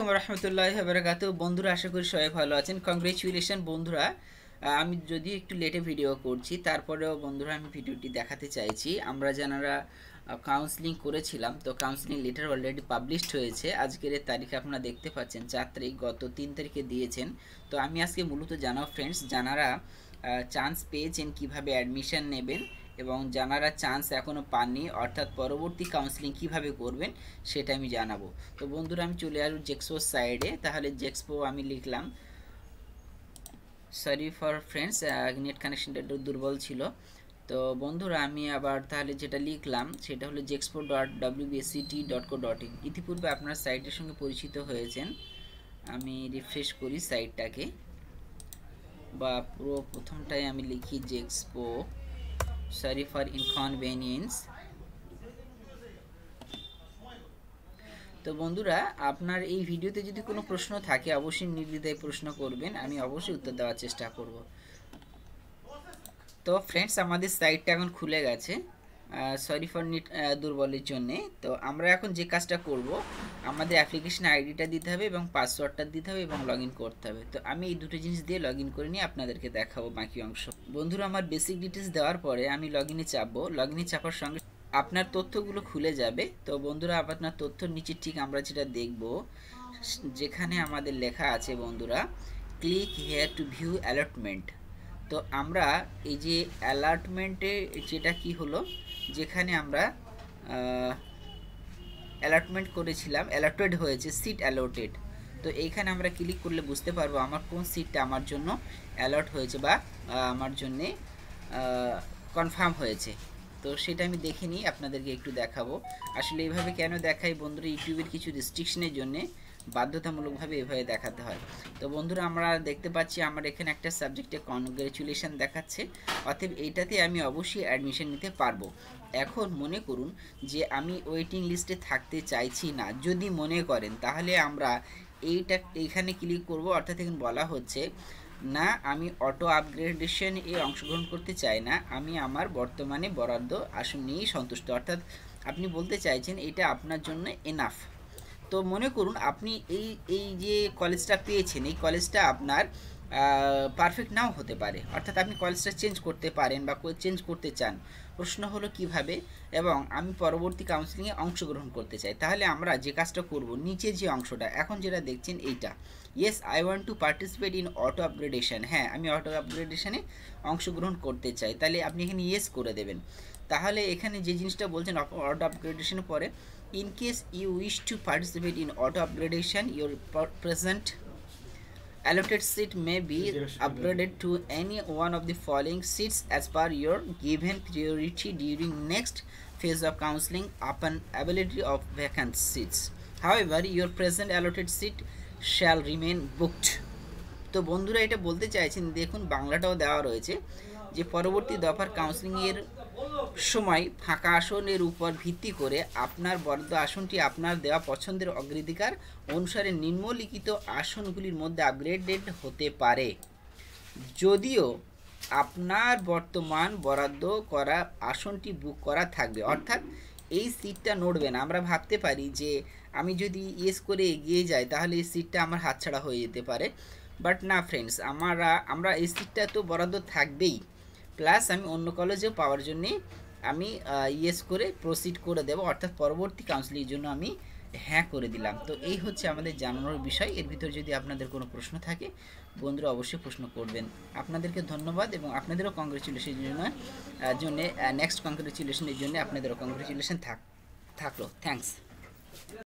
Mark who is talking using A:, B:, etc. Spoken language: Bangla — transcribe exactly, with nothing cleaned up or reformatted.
A: আলাইকুম রহমতুল্লাহি ওয়া বারাকাতুহু। বন্ধুরা, আশা করি সবাই ভালো আছেন। কংগ্রেচুলেশন বন্ধুরা। আমি যদি একটু লেটে ভিডিও করছি, তারপরেও বন্ধুরা আমি ভিডিওটি দেখাতে চাইছি। আমরা যারা কাউন্সেলিং করেছিলাম, তো কাউন্সেলিং লেটার অলরেডি পাবলিশড হয়েছে। আজকের তারিখে আপনারা দেখতে পাচ্ছেন চার তারিখ, গত তিন তারিখে দিয়েছেন। তো আমি আজকে মূলত জানাবো ফ্রেন্ডস, যারা চান্স পেয়েছেন কিভাবে অ্যাডমিশন নেবেন, এবং যারা চান্স এখনও পাননি অর্থাৎ পরবর্তী কাউন্সেলিং কিভাবে করবেন সেটা আমি জানাবো। তো বন্ধুরা, আমি চলে আসবো জেক্সপো সাইডে। তাহলে জেক্সপো আমি লিখলাম, সরি ফর ফ্রেন্ডস, নেট কানেকশনটা একটু দুর্বল ছিল। তো বন্ধুরা, আমি আবার তাহলে যেটা লিখলাম সেটা হলো JEXPO dot WBSCT dot co dot in. ইতিপূর্বে আপনার সাইটের সঙ্গে পরিচিত হয়েছেন। আমি রিফ্রেশ করি সাইটটাকে, বা পুরো প্রথমটাই আমি লিখি জেক্সপো, সরি ফর ইনকনভেনিয়েন্স। তো বন্ধুরা, আপনার এই ভিডিওতে যদি কোনো প্রশ্ন থাকে অবশ্যই নির্দ্বিধায় প্রশ্ন করবেন, আমি অবশ্যই উত্তর দেওয়ার চেষ্টা করব। তো ফ্রেন্ডস, আমাদের সাইটটা এখন খুলে গেছে, সরি ফর নেট দুর্বলের জন্যে। তো আমরা এখন যে কাজটা করব, আমাদের অ্যাপ্লিকেশন আইডিটা দিতে হবে এবং পাসওয়ার্ডটা দিতে হবে এবং লগ ইন করতে হবে। তো আমি এই দুটো জিনিস দিয়ে লগ ইন করে নিয়ে আপনাদেরকে দেখাবো বাকি অংশ। বন্ধুরা, আমার বেসিক ডিটেলস দেওয়ার পরে আমি লগ ইনে চাপবো। লগ ইনে চাপার সঙ্গে আপনার তথ্যগুলো খুলে যাবে। তো বন্ধুরা, আপনার তথ্যর নিচে ঠিক আমরা যেটা দেখব, যেখানে আমাদের লেখা আছে বন্ধুরা, click here to view allotment. তো আমরা এই যে অ্যালটমেন্টে যেটা কি হলো, যেখানে আমরা অ্যালটমেন্ট করেছিলাম, অ্যালটেড হয়েছে, সিট অ্যালটেড। তো এইখানে আমরা ক্লিক করলে বুঝতে পারবো আমার কোন সিটটা আমার জন্য অ্যালট হয়েছে বা আমার জন্যে কনফার্ম হয়েছে। তো সেটা আমি দেখে নিই, আপনাদেরকে একটু দেখাবো। আসলে এইভাবে কেন দেখাই বন্ধুরা, ইউটিউবের কিছু রেস্ট্রিকশনের জন্যে বাধ্যতামূলকভাবে এভাবে দেখাতে হয়। তো বন্ধুরা, আমরা দেখতে পাচ্ছি আমার এখানে একটা সাবজেক্টে কনগ্রেচুলেশন দেখাচ্ছে, অতএব এইটাতে আমি অবশ্যই অ্যাডমিশন নিতে পারবো। এখন মনে করুন যে আমি ওয়েটিং লিস্টে থাকতে চাইছি না, যদি মনে করেন, তাহলে আমরা এইটা এইখানে ক্লিক করব। অর্থাৎ এখানে বলা হচ্ছে না, আমি অটো আপগ্রেডেশন এ অংশগ্রহণ করতে চাই না, আমি আমার বর্তমানে বরাদ্দ আসন নিয়েই সন্তুষ্ট। অর্থাৎ আপনি বলতে চাইছেন এটা আপনার জন্য এনাফ। তো মনে করুন আপনি এই এই যে কলেজটা পেয়েছেন, এই কলেজটা আপনার পারফেক্ট নাও হতে পারে, অর্থাৎ আপনি কলেজটা চেঞ্জ করতে পারেন বা চেঞ্জ করতে চান। প্রশ্ন হলো কিভাবে, এবং আমি পরবর্তী কাউন্সেলিংয়ে অংশগ্রহণ করতে চাই। তাহলে আমরা যে কাজটা করব, নিচে যে অংশটা এখন যেটা দেখছেন এইটা, yes I want to participate in auto upgradation, হ্যাঁ আমি অটো আপগ্রেডেশনে অংশগ্রহণ করতে চাই, তাহলে আপনি এখানে ইয়েস করে দেবেন। তাহলে এখানে যে জিনিসটা বলছেন অটো আপগ্রেডেশনের পরে, in case you wish to participate in auto upgradation, your present allotted seat may be upgraded to any one of the following seats as per your given priority during next phase of counseling upon availability of vacant seats. However, your present allotted seat shall remain booked. তো বন্ধুরা, এটা বলতে চাইছেন, দেখুন বাংলাটাও দেওয়া রয়েছে, যে পরবর্তী দফার কাউন্সেলিংয়ের সময় ফাঁকা আসনের উপর ভিত্তি করে আপনার বরাদ্দ আসনটি আপনার দেওয়া পছন্দের অগ্রাধিকার অনুসারে নিম্নলিখিত আসনগুলির মধ্যে আপগ্রেডেড হতে পারে। যদিও আপনার বর্তমান বরাদ্দ করা আসনটি বুক করা থাকবে, অর্থাৎ এই সিটটা নড়বে না। আমরা ভাবতে পারি যে আমি যদি ইয়েস করে এগিয়ে যাই তাহলে এই সিটটা আমার হাতছাড়া হয়ে যেতে পারে, বাট না ফ্রেন্ডস, আমরা আমরা এই সিটটা তো বরাদ্দ থাকবেই, প্লাস আমি অন্য কলেজেও পাওয়ার জন্যে আমি ইয়েস করে প্রসিড করে দেব, অর্থাৎ পরবর্তী কাউন্সেলিংয়ের জন্য আমি হ্যাঁ করে দিলাম। তো এই হচ্ছে আমাদের জানানোর বিষয়। এর ভিতর যদি আপনাদের কোনো প্রশ্ন থাকে বন্ধুরা অবশ্যই প্রশ্ন করবেন। আপনাদেরকে ধন্যবাদ, এবং আপনাদেরও কংগ্রেচুলেশনের জন্য জন্য নেক্সট কংগ্রেচুলেশনের জন্য আপনাদেরও কংগ্রেচুলেশন থাক থাকলো থ্যাংকস।